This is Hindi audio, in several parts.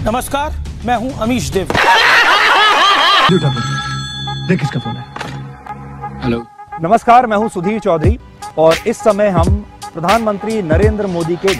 नमस्कार, मैं हूं अमीश देव। देख किसका फोन है। हेलो। नमस्कार, मैं हूं सुधीर चौधरी और इस समय हम प्रधानमंत्री नरेंद्र मोदी के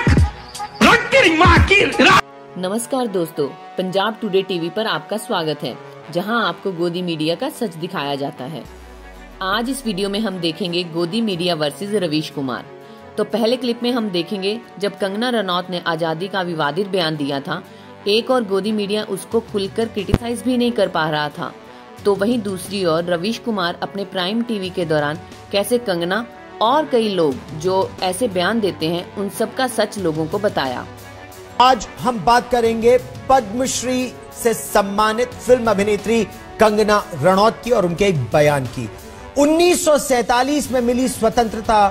नमस्कार दोस्तों, पंजाब टुडे टीवी पर आपका स्वागत है, जहां आपको गोदी मीडिया का सच दिखाया जाता है। आज इस वीडियो में हम देखेंगे गोदी मीडिया वर्सेस रवीश कुमार। तो पहले क्लिप में हम देखेंगे जब कंगना रनौत ने आजादी का विवादित बयान दिया था, एक और गोदी मीडिया उसको खुलकर क्रिटिसाइज भी नहीं कर पा रहा था, तो वहीं दूसरी ओर रवीश कुमार अपने प्राइम टीवी के दौरान कैसे कंगना और कई लोग जो ऐसे बयान देते हैं उन सब का सच लोगों को बताया। आज हम बात करेंगे पद्मश्री से सम्मानित फिल्म अभिनेत्री कंगना रनौत की और उनके एक बयान की। 1947 में मिली स्वतंत्रता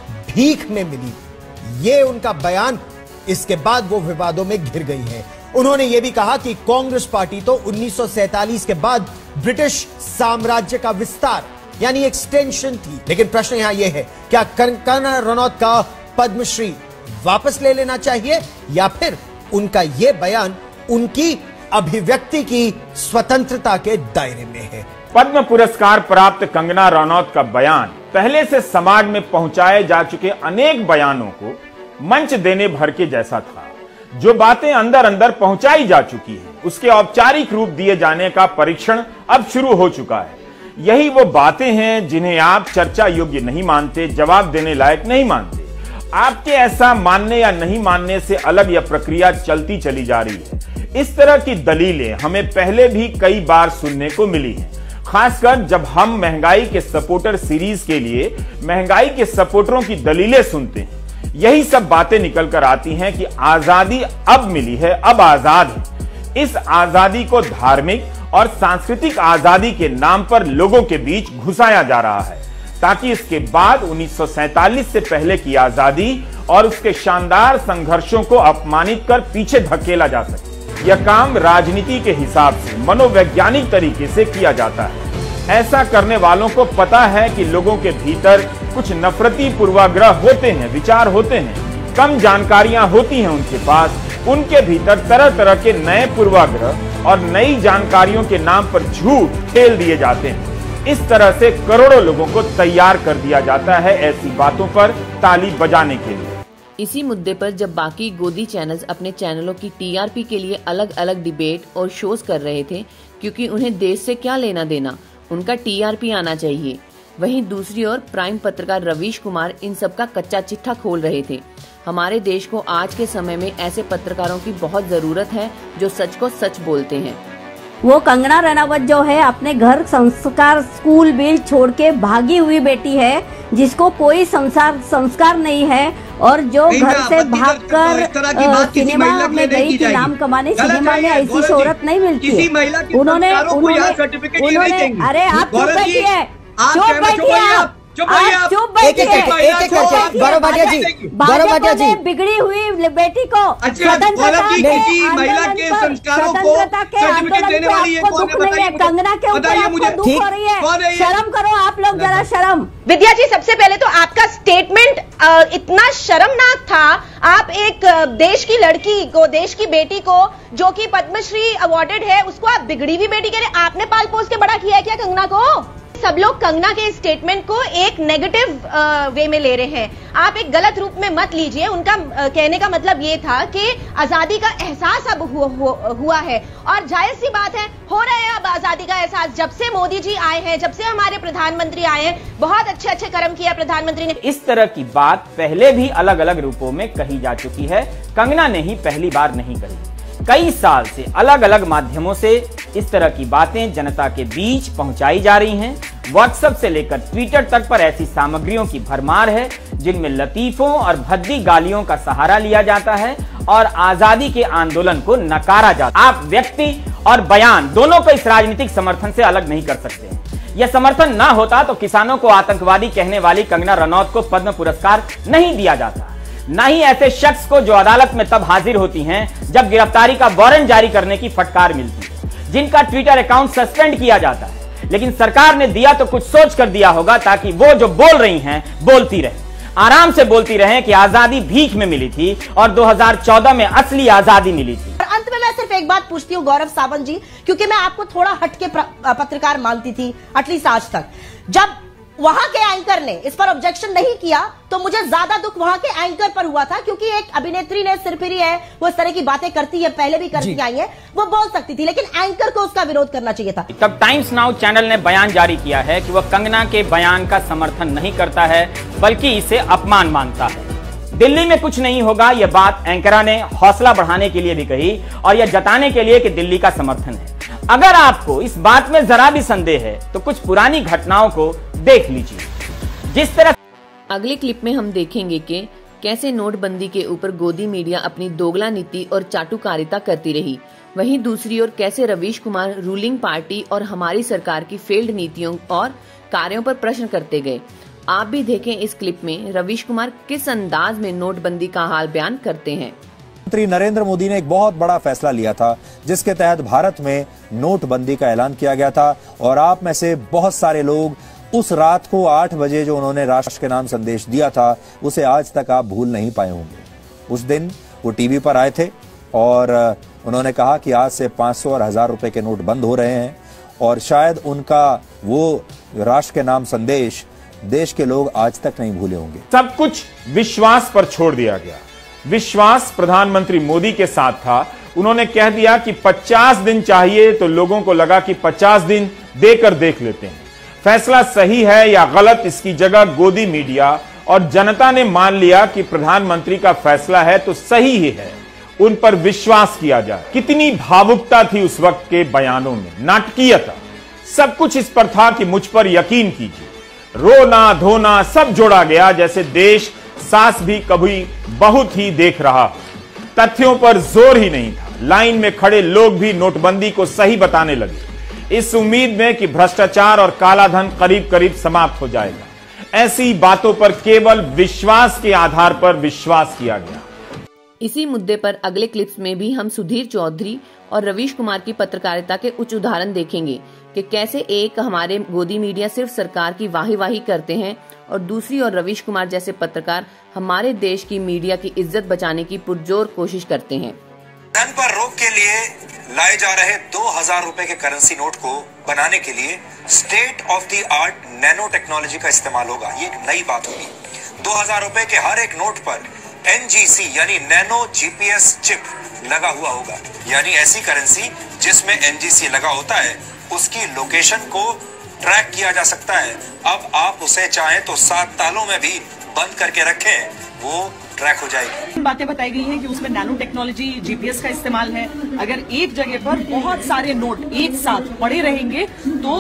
भीख में मिली, ये उनका बयान। इसके बाद वो विवादों में घिर गई है। उन्होंने ये भी कहा कि कांग्रेस पार्टी तो 1947 के बाद ब्रिटिश साम्राज्य का विस्तार यानी एक्सटेंशन थी। लेकिन प्रश्न यहां यह है, क्या कंगना रनौत का पद्मश्री वापस ले लेना चाहिए या फिर उनका यह बयान उनकी अभिव्यक्ति की स्वतंत्रता के दायरे में है। पद्म पुरस्कार प्राप्त कंगना रनौत का बयान पहले से समाज में पहुंचाए जा चुके अनेक बयानों को मंच देने भर के जैसा था। जो बातें अंदर अंदर पहुंचाई जा चुकी हैं, उसके औपचारिक रूप दिए जाने का परीक्षण अब शुरू हो चुका है। यही वो बातें हैं जिन्हें आप चर्चा योग्य नहीं मानते, जवाब देने लायक नहीं मानते। आपके ऐसा मानने या नहीं मानने से अलग यह प्रक्रिया चलती चली जा रही है। इस तरह की दलीलें हमें पहले भी कई बार सुनने को मिली हैं, खासकर जब हम महंगाई के सपोर्टर सीरीज के लिए महंगाई के सपोर्टरों की दलीलें सुनते हैं। यही सब बातें निकल कर आती हैं कि आजादी अब मिली है, अब आजाद है। इस आजादी को धार्मिक और सांस्कृतिक आजादी के नाम पर लोगों के बीच घुसाया जा रहा है, ताकि इसके बाद 1947 से पहले की आजादी और उसके शानदार संघर्षों को अपमानित कर पीछे धकेला जा सके। यह काम राजनीति के हिसाब से मनोवैज्ञानिक तरीके से किया जाता है। ऐसा करने वालों को पता है कि लोगों के भीतर कुछ नफरती पूर्वाग्रह होते हैं, विचार होते हैं, कम जानकारियां होती हैं उनके पास। उनके भीतर तरह तरह के नए पूर्वाग्रह और नई जानकारियों के नाम पर झूठ खेल दिए जाते हैं। इस तरह से करोड़ों लोगों को तैयार कर दिया जाता है ऐसी बातों पर ताली बजाने के लिए। इसी मुद्दे पर जब बाकी गोदी चैनल्स अपने चैनलों की टीआरपी के लिए अलग अलग डिबेट और शोज कर रहे थे, क्योंकि उन्हें देश से क्या लेना देना, उनका टीआरपी आना चाहिए। वहीं दूसरी ओर प्राइम पत्रकार रवीश कुमार इन सब का कच्चा चिट्ठा खोल रहे थे। हमारे देश को आज के समय में ऐसे पत्रकारों की बहुत जरूरत है जो सच को सच बोलते हैं। वो कंगना रनावत जो है अपने घर संस्कार स्कूल बिल छोड़ के भागी हुई बेटी है, जिसको कोई संस्कार नहीं है और जो घर से भागकर सिनेमा में गई थी नाम कमाने। सिनेमा में ऐसी शोहरत नहीं मिलती। उन्होंने अरे आप चुप बैठिए, गौरव भाटिया जी, बिगड़ी हुई बेटी को महिला के संस्कारों को सर्टिफिकेट देने वाली है कौन है बताइए। कंगना के ऊपर आपको दुख हो रही है, शर्म करो आप लोग, जरा शर्म। विद्या जी, सबसे पहले तो आपका स्टेटमेंट इतना शर्मनाक था। आप एक देश की लड़की को, देश की बेटी को जो कि पद्मश्री अवार्डेड है, उसको आप बिगड़ी हुई बेटी कह रहे। आपने पाल पोस के बड़ा किया है क्या कंगना को? सब लोग कंगना के स्टेटमेंट को एक नेगेटिव वे में ले रहे हैं। आप एक गलत रूप में मत लीजिए। उनका कहने का मतलब ये था कि आजादी का एहसास अब हुआ है, और जायज सी बात है, हो रहा है अब आजादी का एहसास। जब से मोदी जी आए हैं, जब से हमारे प्रधानमंत्री आए हैं, बहुत अच्छे अच्छे कर्म किया प्रधानमंत्री ने। इस तरह की बात पहले भी अलग अलग रूपों में कही जा चुकी है। कंगना ने ही पहली बार नहीं कही। कई साल से अलग अलग माध्यमों से इस तरह की बातें जनता के बीच पहुंचाई जा रही हैं। व्हाट्सएप से लेकर ट्विटर तक पर ऐसी सामग्रियों की भरमार है जिनमें लतीफों और भद्दी गालियों का सहारा लिया जाता है और आजादी के आंदोलन को नकारा जाता है। आप व्यक्ति और बयान दोनों को इस राजनीतिक समर्थन से अलग नहीं कर सकते। यह समर्थन ना होता तो किसानों को आतंकवादी कहने वाली कंगना रनौत को पद्म पुरस्कार नहीं दिया जाता, न ही ऐसे शख्स को जो अदालत में तब हाजिर होती हैं जब गिरफ्तारी का वारंट जारी करने की फटकार मिलती है, जिनका ट्विटर अकाउंट सस्पेंड किया जाता है। लेकिन सरकार ने दिया तो कुछ सोच कर दिया होगा, ताकि वो जो बोल रही हैं बोलती रहे, आराम से बोलती रहे कि आजादी भीख में मिली थी और 2014 में असली आजादी मिली थी। अंत में मैं सिर्फ एक बात पूछती हूँ गौरव सावंत जी, क्योंकि मैं आपको थोड़ा हटके पत्रकार मानती थी एटलीस्ट आज तक। जब वहां के एंकर ने इस पर ऑब्जेक्शन नहीं किया तो मुझे ज्यादा दुख वहां के एंकर पर हुआ था, क्योंकि एक अभिनेत्री ने सिरफिरी है, वो इस तरह की बातें करती है, पहले भी करती आई है, वो बोल सकती थी, लेकिन एंकर को उसका विरोध करना चाहिए था। तब टाइम्स नाउ चैनल ने बयान जारी किया है कि वह कंगना के बयान का समर्थन नहीं करता है, बल्कि इसे अपमान मानता है। दिल्ली में कुछ नहीं होगा, यह बात एंकरा ने हौसला बढ़ाने के लिए भी कही और यह जताने के लिए कि दिल्ली का समर्थन है। अगर आपको इस बात में जरा भी संदेह है तो कुछ पुरानी घटनाओं को देख लीजिए। जिस तरह अगले क्लिप में हम देखेंगे कि कैसे नोटबंदी के ऊपर गोदी मीडिया अपनी दोगला नीति और चाटुकारिता करती रही, वहीं दूसरी ओर कैसे रवीश कुमार रूलिंग पार्टी और हमारी सरकार की फेल्ड नीतियों और कार्यों पर प्रश्न करते गए। आप भी देखें इस क्लिप में रवीश कुमार किस अंदाज में नोटबंदी का हाल बयान करते हैं। प्रधानमंत्री नरेंद्र मोदी ने एक बहुत बड़ा फैसला लिया था, जिसके तहत भारत में नोटबंदी का ऐलान किया गया था और आप में से बहुत सारे लोग उस रात को 8 बजे जो उन्होंने राष्ट्र के नाम संदेश दिया था, उसे आज तक आप भूल नहीं पाए होंगे। उस दिन वो टीवी पर आए थे और उन्होंने कहा कि आज से 500 और 1000 रुपए के नोट बंद हो रहे हैं, और शायद उनका वो राष्ट्र के नाम संदेश देश के लोग आज तक नहीं भूले होंगे। सब कुछ विश्वास पर छोड़ दिया गया। विश्वास प्रधानमंत्री मोदी के साथ था। उन्होंने कह दिया कि 50 दिन चाहिए, तो लोगों को लगा कि 50 दिन देकर देख लेते हैं। फैसला सही है या गलत, इसकी जगह गोदी मीडिया और जनता ने मान लिया कि प्रधानमंत्री का फैसला है तो सही ही है, उन पर विश्वास किया जाए। कितनी भावुकता थी उस वक्त के बयानों में, नाटकीयता। सब कुछ इस पर था कि मुझ पर यकीन कीजिए। रोना धोना सब जोड़ा गया, जैसे देश सास भी कभी बहुत ही देख रहा। तथ्यों पर जोर ही नहीं था। लाइन में खड़े लोग भी नोटबंदी को सही बताने लगे, इस उम्मीद में कि भ्रष्टाचार और कालाधन करीब करीब समाप्त हो जाएगा। ऐसी बातों पर केवल विश्वास के आधार पर विश्वास किया गया। इसी मुद्दे पर अगले क्लिप्स में भी हम सुधीर चौधरी और रवीश कुमार की पत्रकारिता के उच्च उदाहरण देखेंगे कि कैसे एक हमारे गोदी मीडिया सिर्फ सरकार की वाही करते हैं और दूसरी ओर रवीश कुमार जैसे पत्रकार हमारे देश की मीडिया की इज्जत बचाने की पुरजोर कोशिश करते हैं। धन पर रोक के लिए लाए जा रहे 2000 रुपए के करेंसी नोट को बनाने के लिए state of the art nano technology का इस्तेमाल होगा। ये एक नई बात होगी। 2000 रुपए के हर एक नोट पर NGC यानी नैनो GPS चिप लगा हुआ होगा, यानी ऐसी करेंसी जिसमें NGC लगा होता है उसकी लोकेशन को ट्रैक किया जा सकता है। अब आप उसे चाहें तो 7 तालों में भी बंद करके रखें, वो ट्रैक हो जाएगी। बातें बताई गई हैं कि उसमें नैनो टेक्नोलॉजी GPS का इस्तेमाल है। अगर एक जगह पर बहुत सारे नोट एक साथ पड़े रहेंगे तो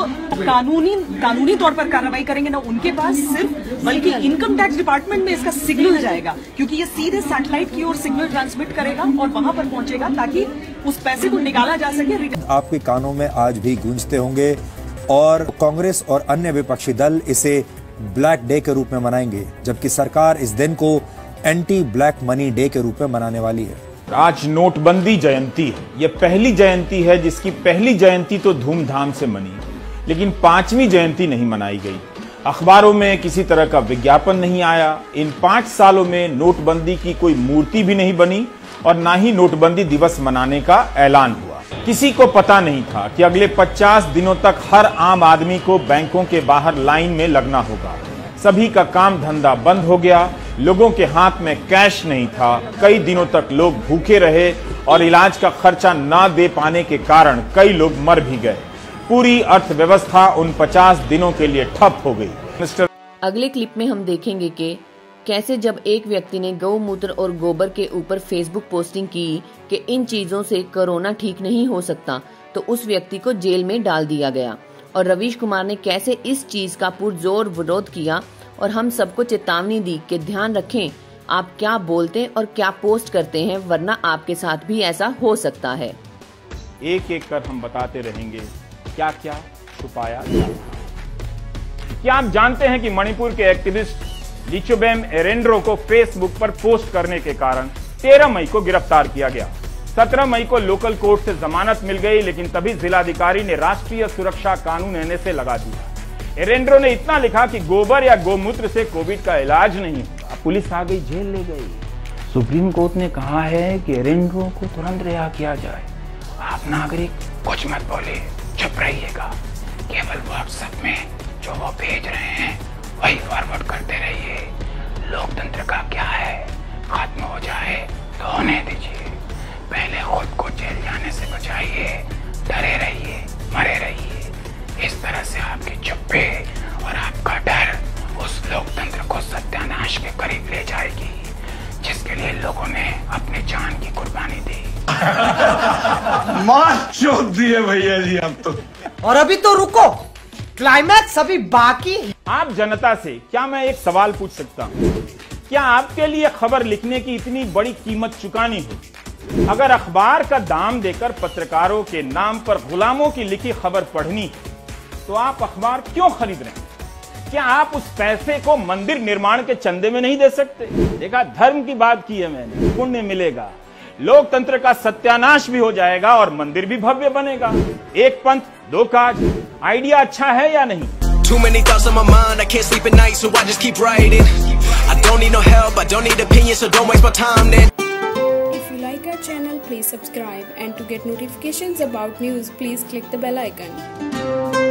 कानूनी तौर पर कार्रवाई करेंगे ना उनके पास सिर्फ, बल्कि इनकम टैक्स डिपार्टमेंट में इसका सिग्नल जाएगा, क्योंकि ये सीधे सैटेलाइट की ओर सिग्नल ट्रांसमिट करेगा और वहां पर पहुंचेगा ताकि उस पैसे को निकाला जा सके। आपके कानों में आज भी गूंजते होंगे और कांग्रेस और अन्य विपक्षी दल इसे ब्लैक डे के रूप में मनाएंगे, जबकि सरकार इस दिन को एंटी ब्लैक मनी डे के रूप में मनाने वाली है। आज नोटबंदी जयंती है। यह पहली जयंती है जिसकी पहली जयंती तो धूमधाम से मनी, लेकिन 5वीं जयंती नहीं मनाई गई। अखबारों में किसी तरह का विज्ञापन नहीं आया। इन 5 सालों में नोटबंदी की कोई मूर्ति भी नहीं बनी और ना ही नोटबंदी दिवस मनाने का ऐलान हुआ। किसी को पता नहीं था कि अगले 50 दिनों तक हर आम आदमी को बैंकों के बाहर लाइन में लगना होगा। सभी का काम धंधा बंद हो गया, लोगों के हाथ में कैश नहीं था। कई दिनों तक लोग भूखे रहे और इलाज का खर्चा ना दे पाने के कारण कई लोग मर भी गए। पूरी अर्थव्यवस्था उन 50 दिनों के लिए ठप हो गई। अगले क्लिप में हम देखेंगे कि कैसे जब एक व्यक्ति ने गौमूत्र और गोबर के ऊपर फेसबुक पोस्टिंग की कि इन चीजों से कोरोना ठीक नहीं हो सकता, तो उस व्यक्ति को जेल में डाल दिया गया। और रवीश कुमार ने कैसे इस चीज का पुरजोर विरोध किया और हम सबको चेतावनी दी कि ध्यान रखें आप क्या बोलते और क्या पोस्ट करते हैं, वरना आपके साथ भी ऐसा हो सकता है। एक एक कर हम बताते रहेंगे क्या क्या छुपाया गया। क्या आप जानते हैं कि मणिपुर के एक्टिविस्ट लिचोबेम एरेंड्रो को फेसबुक पर पोस्ट करने के कारण 13 मई को गिरफ्तार किया गया। 17 मई को लोकल कोर्ट से जमानत मिल गई, लेकिन तभी जिलाधिकारी ने राष्ट्रीय सुरक्षा कानून NSA लगा दिया। एरेंड्रो ने इतना लिखा कि गोबर या गोमूत्र से कोविड का इलाज नहीं होगा। पुलिस आ गई, जेल ले गई। सुप्रीम कोर्ट ने कहा है कि एरेंड्रो को तुरंत रिहा किया जाए आप नागरिक कुछ मत बोले, चुप रहिएगा। केवल व्हाट्सएप में जो वो भेज रहे हैं वही फॉरवर्ड करते रहिए। लोकतंत्र का क्या है, खत्म हो जाए तो होने दीजिए। पहले खुद को जेल जाने से बचाइए, डरे रहिए, मरे रहिए। इस तरह से आपकी चुप्पी और आपका डर उस लोकतंत्र को सत्यानाश के करीब ले जाएगी जिसके लिए लोगों ने अपनी जान की कुर्बानी दी। मार चोट दिए भैया जी हम तो। और अभी तो रुको, क्लाइमैक्स अभी बाकी है। आप जनता से क्या मैं एक सवाल पूछ सकता हूँ? क्या आपके लिए खबर लिखने की इतनी बड़ी कीमत चुकानी हो? अगर अखबार का दाम देकर पत्रकारों के नाम पर गुलामों की लिखी खबर पढ़नी है तो आप अखबार क्यों खरीद रहे हैं? क्या आप उस पैसे को मंदिर निर्माण के चंदे में नहीं दे सकते? देखा, धर्म की बात की है मैंने, पुण्य मिलेगा, लोकतंत्र का सत्यानाश भी हो जाएगा और मंदिर भी भव्य बनेगा। एक पंथ दो काज, आइडिया अच्छा है या नहीं? Too many thoughts on my mind, I can't sleep at night, so I just keep writing. I don't need no help, I don't need opinions, so don't waste my time then. If you like our channel, please subscribe, and to get notifications about news, please click the bell icon.